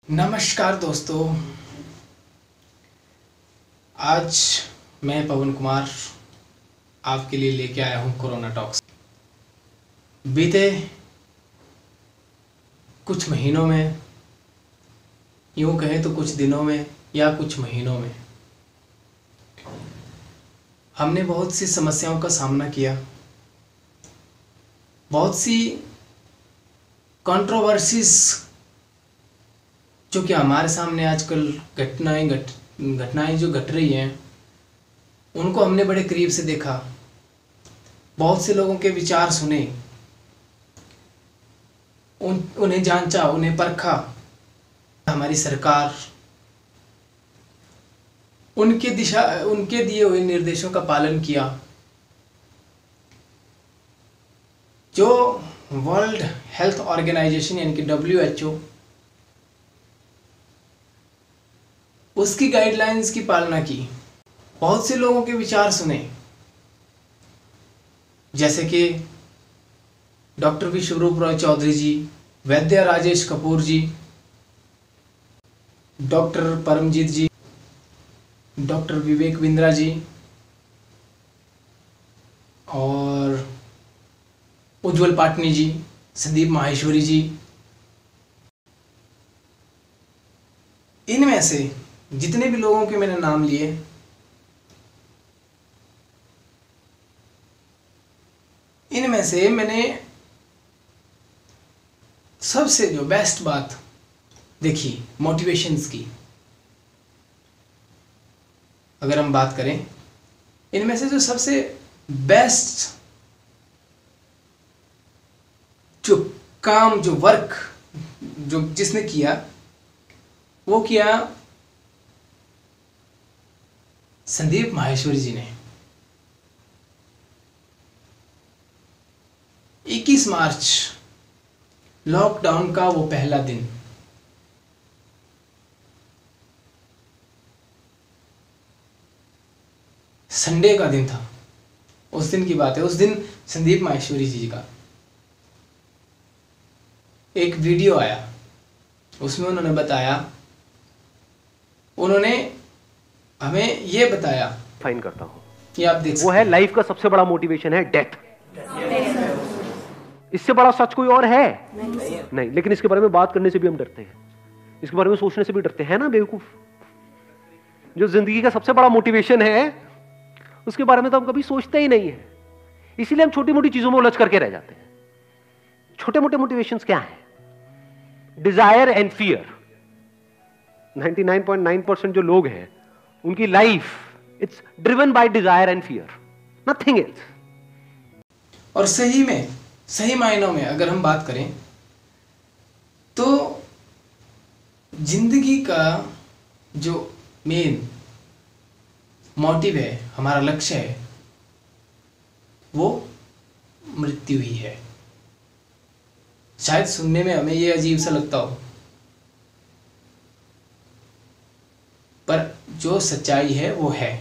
नमस्कार दोस्तों, आज मैं पवन कुमार आपके लिए लेके आया हूँ कोरोना टॉक्स। बीते कुछ महीनों में, यूँ कहें तो कुछ दिनों में या कुछ महीनों में, हमने बहुत सी समस्याओं का सामना किया। बहुत सी कंट्रोवर्सीज जो कि हमारे सामने आजकल घटनाएं जो घट रही हैं, उनको हमने बड़े करीब से देखा। बहुत से लोगों के विचार सुने, उन्हें जांचा, उन्हें परखा। हमारी सरकार उनके दिए हुए निर्देशों का पालन किया। जो वर्ल्ड हेल्थ ऑर्गेनाइजेशन यानी कि WHO, उसकी गाइडलाइंस की पालना की। बहुत से लोगों के विचार सुने, जैसे कि डॉक्टर विश्वरूप रॉय चौधरी जी, वैद्य राजेश कपूर जी, डॉक्टर परमजीत जी, डॉक्टर विवेक बिंद्रा जी और उज्जवल पाटनी जी, संदीप माहेश्वरी जी। इनमें से जितने भी लोगों के मैंने नाम लिए, इनमें से मैंने सबसे जो बेस्ट बात देखी मोटिवेशंस की। अगर हम बात करें, इनमें से जो सबसे बेस्ट जो काम, जो वर्क जो जिसने किया, वो किया संदीप माहेश्वरी जी ने। 21 मार्च लॉकडाउन का वो पहला दिन, संडे का दिन था। उस दिन की बात है। उस दिन संदीप माहेश्वरी जी का एक वीडियो आया। उसमें उन्होंने बताया, उन्होंने हमें ये बताया, फाइन करता हूं, ये आप देख सकते वो है लाइफ का सबसे बड़ा मोटिवेशन है डेथ। इससे बड़ा सच कोई और है नहीं। लेकिन इसके बारे में बात करने से भी हम डरते हैं, इसके बारे में सोचने से भी डरते हैं ना बेवकूफ। जो जिंदगी का सबसे बड़ा मोटिवेशन है, उसके बारे में तो हम कभी सोचते ही नहीं है। इसीलिए हम छोटी मोटी चीजों में उलझ करके रह जाते हैं। छोटे मोटे मोटिवेशंस क्या है? Dzire and fear. 99.9% जो लोग हैं, उनकी life it's driven by desire and fear, nothing else. और सही मायनों में अगर हम बात करें तो जिंदगी का जो मेन मोटिव है, हमारा लक्ष्य है, वो मृत्यु ही है। शायद सुनने में हमें ये अजीब सा लगता हो, पर जो सच्चाई है वो है।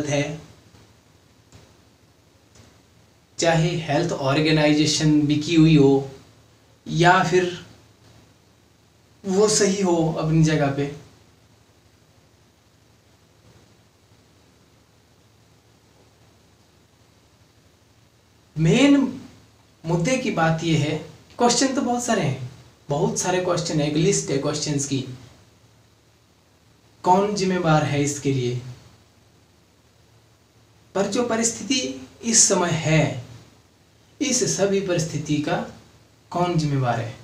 चाहे हेल्थ ऑर्गेनाइजेशन बिकी हुई हो या फिर वो सही हो अपनी जगह पे, मेन मुद्दे की बात ये है। क्वेश्चन तो बहुत सारे हैं, बहुत सारे क्वेश्चन है, एक लिस्ट है क्वेश्चंस की। कौन जिम्मेवार है इसके लिए? पर जो परिस्थिति इस समय है, इस सभी परिस्थिति का कौन जिम्मेवार है?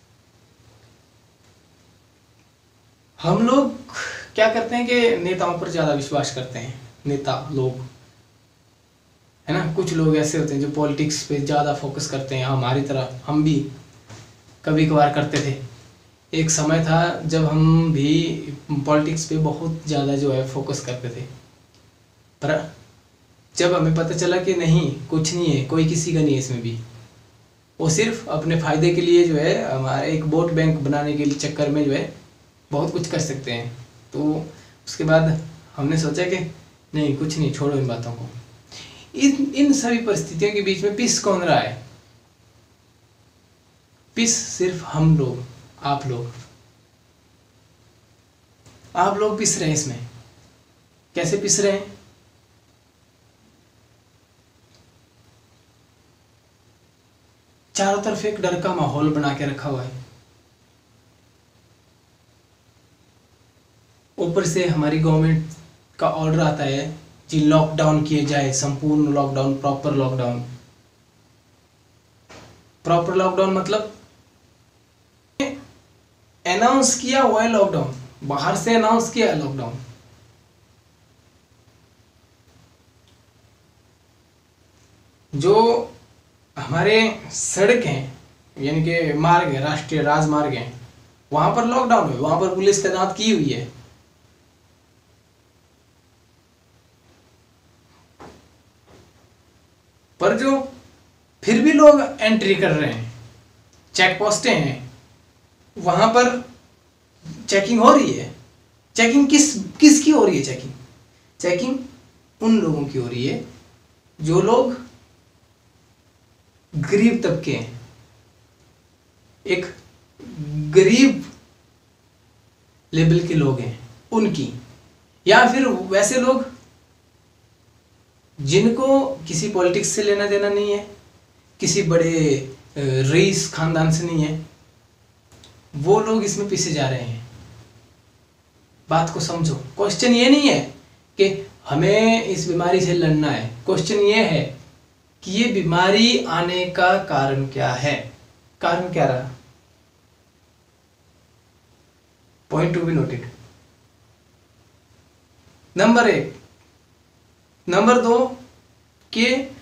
हम लोग क्या करते हैं कि नेताओं पर ज्यादा विश्वास करते हैं। नेता लोग, है ना, कुछ लोग ऐसे होते हैं जो पॉलिटिक्स पे ज्यादा फोकस करते हैं। हमारी तरह हम भी कभी कभार करते थे। एक समय था जब हम भी पॉलिटिक्स पे बहुत ज़्यादा जो है फोकस करते थे। पर जब हमें पता चला कि नहीं, कुछ नहीं है, कोई किसी का नहीं है इसमें भी, वो सिर्फ अपने फ़ायदे के लिए जो है, हमारे एक वोट बैंक बनाने के लिए चक्कर में जो है बहुत कुछ कर सकते हैं। तो उसके बाद हमने सोचा कि नहीं, कुछ नहीं, छोड़ो इन बातों को। इन सभी परिस्थितियों के बीच में पीस कौन रहा है? पीस सिर्फ हम लोग, आप लोग। आप लोग पिस रहे हैं इसमें। कैसे पिस रहे हैं? चारों तरफ एक डर का माहौल बना के रखा हुआ है। ऊपर से हमारी गवर्नमेंट का ऑर्डर आता है कि लॉकडाउन किए जाए, संपूर्ण lockdown, proper lockdown. Proper lockdown मतलब अनाउंस किया हुआ है लॉकडाउन, बाहर से अनाउंस किया है लॉकडाउन। जो हमारे सड़क हैं यानी कि मार्ग है, राष्ट्रीय राजमार्ग हैं, वहां पर लॉकडाउन है, वहां पर पुलिस तैनात की हुई है। पर जो फिर भी लोग एंट्री कर रहे हैं, चेक पोस्टें हैं, वहां पर चेकिंग हो रही है। चेकिंग किसकी हो रही है? चेकिंग उन लोगों की हो रही है जो लोग गरीब तबके हैं, एक गरीब लेवल के लोग हैं उनकी, या फिर वैसे लोग जिनको किसी पॉलिटिक्स से लेना देना नहीं है, किसी बड़े रईस खानदान से नहीं है, वो लोग इसमें पीछे जा रहे हैं। बात को समझो। क्वेश्चन ये नहीं है कि हमें इस बीमारी से लड़ना है, क्वेश्चन ये है कि ये बीमारी आने का कारण क्या है। कारण क्या रहा? Point to be noted. Number 1। Number 2 कि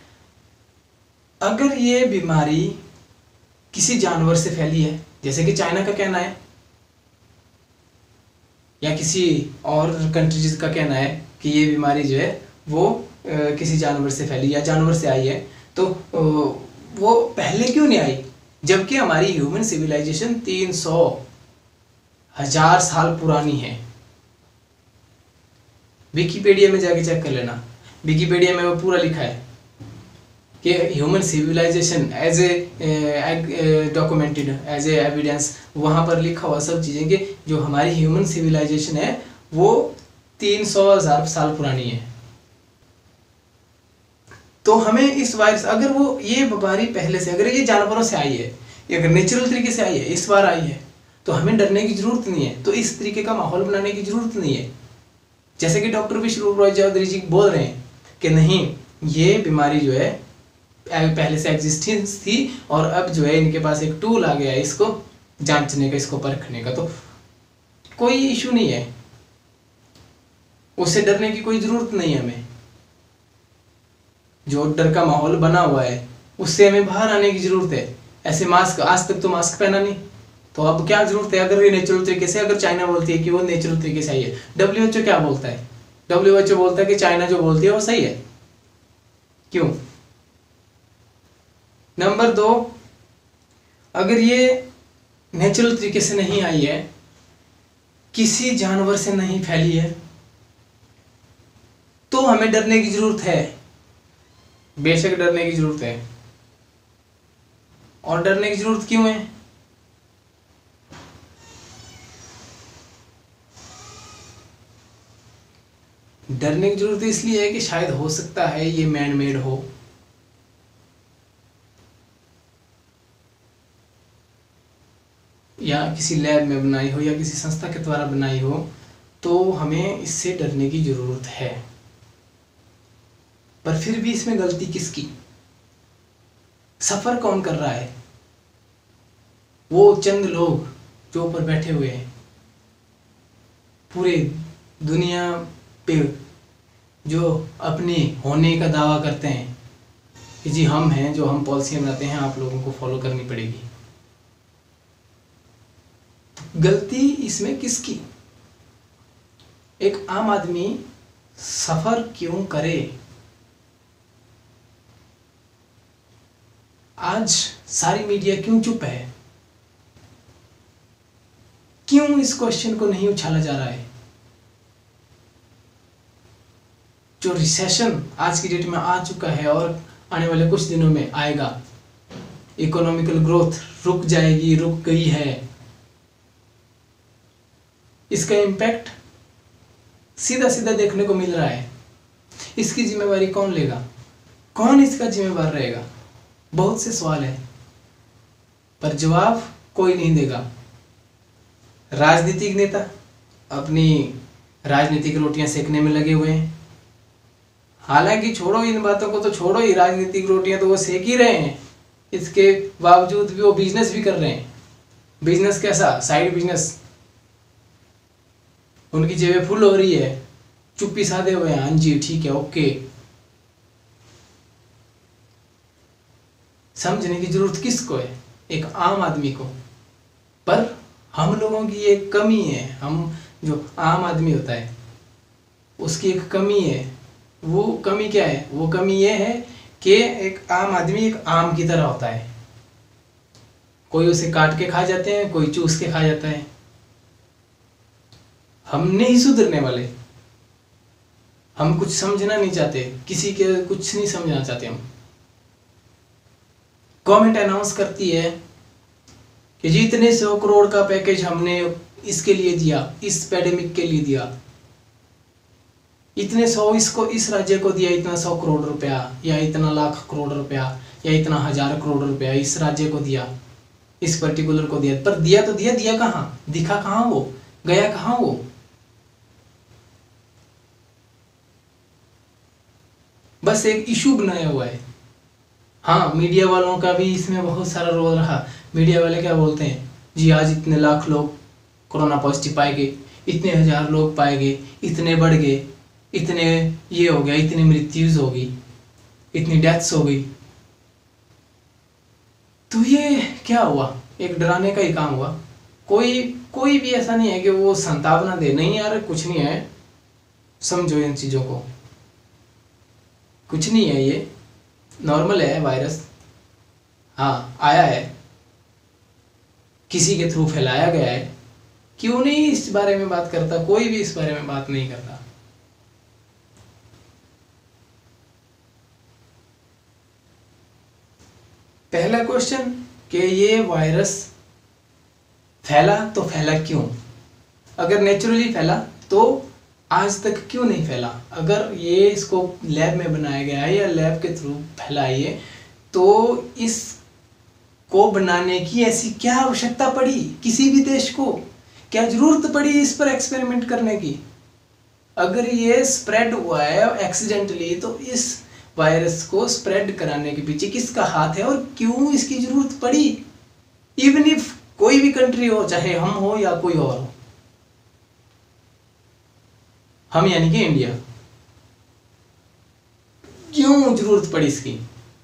अगर ये बीमारी किसी जानवर से फैली है, जैसे कि चाइना का कहना है, या किसी और कंट्रीज का कहना है कि ये बीमारी जो है वो किसी जानवर से फैली या जानवर से आई है, तो वो पहले क्यों नहीं आई? जबकि हमारी ह्यूमन सिविलाइजेशन 300,000 साल पुरानी है। विकिपीडिया में जाके चेक कर लेना, विकिपीडिया में वो पूरा लिखा है कि human civilisation as a documented as a evidence, वहाँ पर लिखा हुआ सब चीज़ें कि जो हमारी ह्यूमन सिविलाइजेशन है वो 300,000 साल पुरानी है। तो हमें इस वायरस, अगर वो ये बीमारी पहले से, अगर ये जानवरों से आई है, अगर नेचुरल तरीके से आई है, इस बार आई है, तो हमें डरने की जरूरत नहीं है। तो इस तरीके का माहौल बनाने की जरूरत नहीं है। जैसे कि डॉक्टर विष्णु रॉय चौधरी जी बोल रहे हैं कि नहीं, ये बीमारी जो है पहले से एग्जिस्टेंस थी और अब जो है इनके पास एक टूल आ गया है इसको जांचने का, इसको परखने का, तो कोई इशू नहीं है, उससे डरने की कोई जरूरत नहीं है हमें। जो डर का माहौल बना हुआ है उससे हमें बाहर आने की जरूरत है। ऐसे मास्क, आज तक तो मास्क पहना नहीं, तो अब क्या जरूरत है? अगर ये नेचुरल तरीके से, अगर चाइना बोलती है कि वो नेचुरल तरीके से आई है, WHO क्या बोलता है? WHO बोलता है कि चाइना जो बोलती है वो सही है। क्यों? नंबर 2, अगर ये नेचुरल तरीके से नहीं आई है, किसी जानवर से नहीं फैली है, तो हमें डरने की जरूरत है। बेशक डरने की जरूरत है। और डरने की जरूरत क्यों है? डरने की जरूरत इसलिए है कि शायद हो सकता है ये मैन मेड हो, या किसी लैब में बनाई हो, या किसी संस्था के द्वारा बनाई हो, तो हमें इससे डरने की जरूरत है। पर फिर भी इसमें गलती किसकी? सफर कौन कर रहा है? वो चंद लोग जो ऊपर बैठे हुए हैं, पूरे दुनिया पे जो अपने होने का दावा करते हैं कि जी हम हैं, जो हम पॉलिसी बनाते हैं आप लोगों को फॉलो करनी पड़ेगी। गलती इसमें किसकी? एक आम आदमी सफर क्यों करे? आज सारी मीडिया क्यों चुप है? क्यों इस क्वेश्चन को नहीं उछाला जा रहा है? जो रिसेशन आज की डेट में आ चुका है और आने वाले कुछ दिनों में आएगा, इकोनॉमिकल ग्रोथ रुक जाएगी, रुक गई है, इसका इम्पैक्ट सीधा सीधा देखने को मिल रहा है। इसकी जिम्मेवारी कौन लेगा? कौन इसका जिम्मेवार रहेगा? बहुत से सवाल है, पर जवाब कोई नहीं देगा। राजनीतिक नेता अपनी राजनीतिक रोटियां सेकने में लगे हुए हैं। हालांकि छोड़ो इन बातों को, तो छोड़ो ही, राजनीतिक रोटियां तो वो सेक ही रहे हैं। इसके बावजूद भी वो बिजनेस भी कर रहे हैं। बिजनेस कैसा? Side business. उनकी जेबें फुल हो रही है, चुप्पी साधे हुए हैं। हाँ जी ठीक है, ओके। समझने की जरूरत किसको है? एक आम आदमी को। पर हम लोगों की एक कमी है, हम जो आम आदमी होता है उसकी एक कमी है। वो कमी क्या है? वो कमी ये है कि एक आम आदमी एक आम की तरह होता है। कोई उसे काट के खा जाते हैं, कोई चूस के खा जाता है। हम नहीं सुधरने वाले। हम कुछ समझना नहीं चाहते, किसी के कुछ नहीं समझना चाहते हम। गवर्नमेंट अनाउंस करती है कि जी इतने 100 करोड़ का पैकेज हमने इसके लिए दिया, इस पैंडेमिक के लिए दिया, इतने 100 इसको, इस राज्य को दिया, इतना 100 करोड़ रुपया, या इतना लाख करोड़ रुपया, या इतना 1000 करोड़ रुपया इस राज्य को दिया, इस पर्टिकुलर को दिया। पर दिया तो दिया, दिया कहाँ? दिखा कहाँ? वो गया कहाँ? वो बस एक इशू बनाया हुआ है। हाँ, मीडिया वालों का भी इसमें बहुत सारा रोल रहा। मीडिया वाले क्या बोलते हैं, जी आज इतने लाख लोग कोरोना पॉजिटिव पाए गए, इतने 1000 लोग पाए गए, इतने बढ़ गए, इतने ये हो गया, इतनी मृत्युज हो गई, इतनी डेथ्स हो गई। तो ये क्या हुआ? एक डराने का ही काम हुआ। कोई भी ऐसा नहीं है कि वो संतावना दे, नहीं यार कुछ नहीं है, समझो इन चीजों को, कुछ नहीं है, ये नॉर्मल है वायरस। हाँ आया है, किसी के थ्रू फैलाया गया है। क्यों नहीं इस बारे में बात करता? कोई भी इस बारे में बात नहीं करता। पहला क्वेश्चन कि ये वायरस फैला तो फैला क्यों? अगर नेचुरली फैला तो आज तक क्यों नहीं फैला? अगर ये इसको लैब में बनाया गया है या लैब के थ्रू फैला है ये, तो इसको बनाने की ऐसी क्या आवश्यकता पड़ी? किसी भी देश को क्या जरूरत पड़ी इस पर एक्सपेरिमेंट करने की? अगर ये स्प्रेड हुआ है एक्सीडेंटली, तो इस वायरस को स्प्रेड कराने के पीछे किसका हाथ है और क्यों इसकी जरूरत पड़ी? इवन इफ कोई भी कंट्री हो, चाहे हम हो या कोई और हो, हम यानी कि इंडिया, क्यों जरूरत पड़ी इसकी?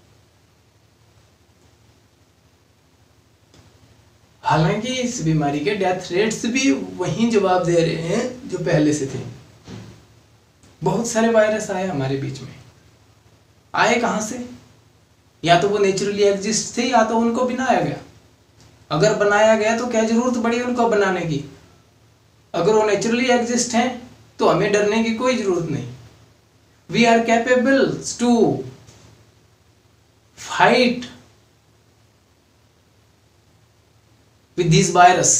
हालांकि इस बीमारी के डेथ रेट्स भी वही जवाब दे रहे हैं जो पहले से थे। बहुत सारे वायरस आए हमारे बीच में। आए कहां से? या तो वो नेचुरली एग्जिस्ट थे, या तो उनको बनाया गया। अगर बनाया गया तो क्या जरूरत पड़ी उनको बनाने की? अगर वो नेचुरली एग्जिस्ट हैं तो हमें डरने की कोई जरूरत नहीं। We are capable to fight with this virus.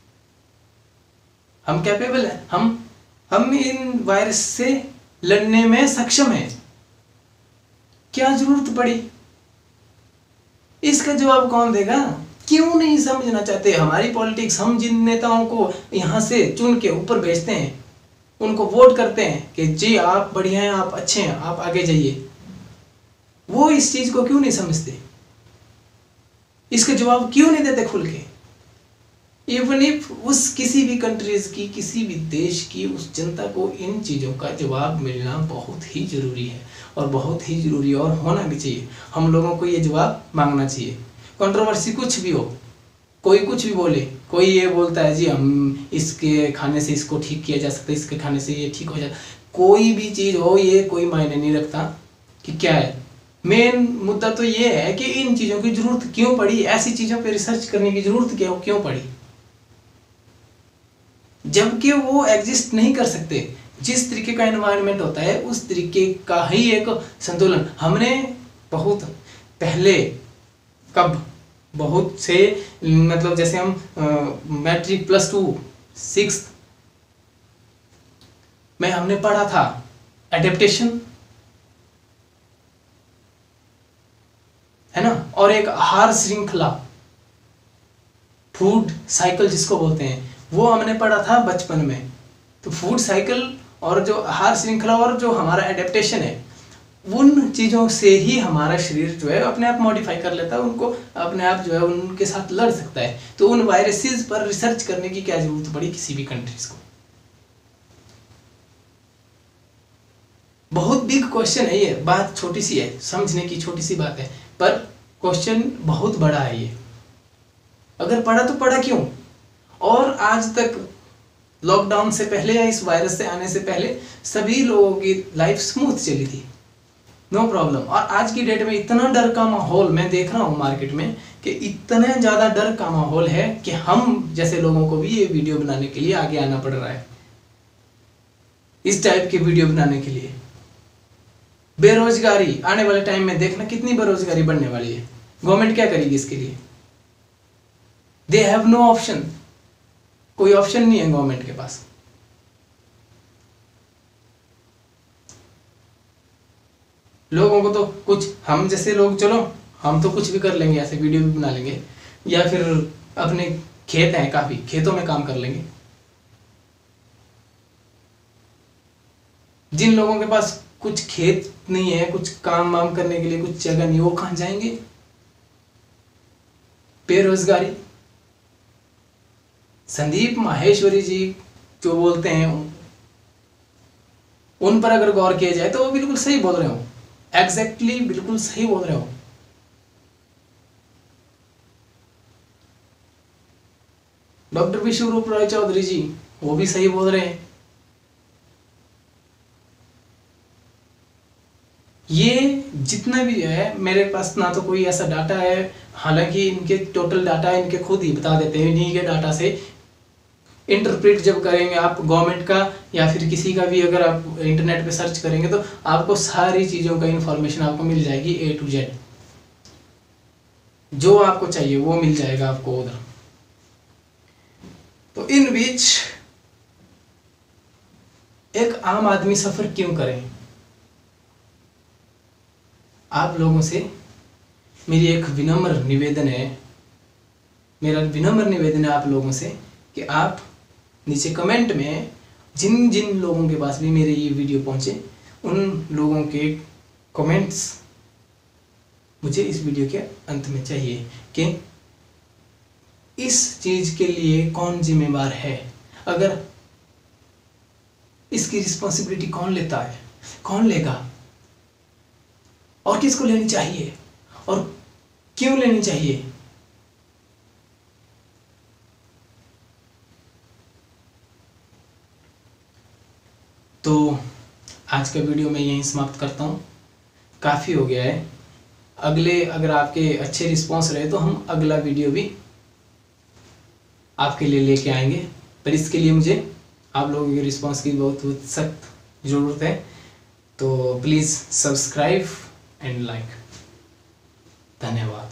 हम कैपेबल हैं, हम इन वायरस से लड़ने में सक्षम हैं। क्या जरूरत पड़ी? इसका जवाब कौन देगा? क्यों नहीं समझना चाहते? हमारी पॉलिटिक्स, हम जिन नेताओं को यहां से चुन के ऊपर भेजते हैं, उनको वोट करते हैं कि जी आप बढ़िया हैं, आप अच्छे हैं, आप आगे जाइए, वो इस चीज को क्यों नहीं समझते? इसका जवाब क्यों नहीं देते खुल के? इवन इफ उस किसी भी कंट्रीज की, किसी भी देश की उस जनता को इन चीजों का जवाब मिलना बहुत ही जरूरी है, और बहुत ही जरूरी और होना भी चाहिए। हम लोगों को ये जवाब मांगना चाहिए। कंट्रोवर्सी कुछ भी हो, कोई कुछ भी बोले, कोई ये बोलता है जी हम इसके खाने से इसको ठीक किया जा सकता है, इसके खाने से ये ठीक हो जाए, कोई भी चीज हो, ये कोई मायने नहीं रखता कि क्या है। मेन मुद्दा तो ये है कि इन चीजों की जरूरत क्यों पड़ी, ऐसी चीजों पर रिसर्च करने की जरूरत क्यों पड़ी, जबकि वो एग्जिस्ट नहीं कर सकते। जिस तरीके का एनवायरनमेंट होता है उस तरीके का ही एक संतुलन हमने बहुत पहले, कब, बहुत से, मतलब जैसे हम मैट्रिक +2 6 में हमने पढ़ा था एडेप्टेशन, है ना, और एक आहार श्रृंखला, फूड साइकिल जिसको बोलते हैं, वो हमने पढ़ा था बचपन में। तो फूड साइकिल और जो आहार श्रृंखला और जो हमारा एडेप्टेशन है, उन चीज़ों से ही हमारा शरीर जो है अपने आप मॉडिफाई कर लेता है, उनको अपने आप जो है उनके साथ लड़ सकता है। तो उन वायरसेस पर रिसर्च करने की क्या जरूरत पड़ी किसी भी कंट्रीज को। बहुत बिग क्वेश्चन है ये, बात छोटी सी है, समझने की छोटी सी बात है, पर क्वेश्चन बहुत बड़ा है ये। अगर पढ़ा तो पढ़ा क्यों? और आज तक लॉकडाउन से पहले या इस वायरस से आने से पहले सभी लोगों की लाइफ स्मूथ चली थी, नो प्रॉब्लम। और आज की डेट में इतना डर का माहौल मैं देख रहा हूँ मार्केट में कि इतना ज़्यादा डर का माहौल है कि हम जैसे लोगों को भी ये वीडियो बनाने के लिए आगे आना पड़ रहा है, इस टाइप की वीडियो बनाने के लिए। बेरोजगारी आने वाले टाइम में देखना कितनी बेरोजगारी बढ़ने वाली है। गवर्नमेंट क्या करेगी इसके लिए? दे हैव नो ऑप्शन, कोई ऑप्शन नहीं है गवर्नमेंट के पास। लोगों को तो कुछ, हम जैसे लोग चलो हम तो कुछ भी कर लेंगे, ऐसे वीडियो भी बना लेंगे, या फिर अपने खेत हैं काफी, खेतों में काम कर लेंगे। जिन लोगों के पास कुछ खेत नहीं है, कुछ काम वाम करने के लिए कुछ जगह नहीं, वो कहां जाएंगे? बेरोजगारी। संदीप माहेश्वरी जी जो बोलते हैं उन पर अगर गौर किया जाए तो वो बिल्कुल सही बोल रहे हो, एग्जैक्टली बिल्कुल सही बोल रहे हो। डॉक्टर विश्वरूप रॉय चौधरी जी वो भी सही बोल रहे हैं। ये जितना भी है, मेरे पास ना तो कोई ऐसा डाटा है, हालांकि इनके टोटल डाटा इनके खुद ही बता देते हैं, इन्हीं के डाटा से इंटरप्रेट जब करेंगे आप गवर्नमेंट का या फिर किसी का भी, अगर आप इंटरनेट पे सर्च करेंगे तो आपको सारी चीज़ों का इंफॉर्मेशन आपको मिल जाएगी, A to Z, जो आपको चाहिए वो मिल जाएगा आपको उधर। तो इन बीच एक आम आदमी सफर क्यों करें? आप लोगों से मेरी एक विनम्र निवेदन है, मेरा विनम्र निवेदन है आप लोगों से कि आप नीचे कमेंट में जिन जिन लोगों के पास भी मेरे ये वीडियो पहुंचे, उन लोगों के कमेंट्स मुझे इस वीडियो के अंत में चाहिए कि इस चीज़ के लिए कौन जिम्मेवार है, अगर इसकी रिस्पॉन्सिबिलिटी कौन लेता है, कौन लेगा, और किसको लेनी चाहिए और क्यों लेनी चाहिए। तो आज का वीडियो मैं यहीं समाप्त करता हूँ, काफ़ी हो गया है। अगले अगर आपके अच्छे रिस्पॉन्स रहे तो हम अगला वीडियो भी आपके लिए लेके आएंगे, पर इसके लिए मुझे आप लोगों के रिस्पॉन्स की बहुत सख्त ज़रूरत है। तो प्लीज़ सब्सक्राइब एंड लाइक। धन्यवाद।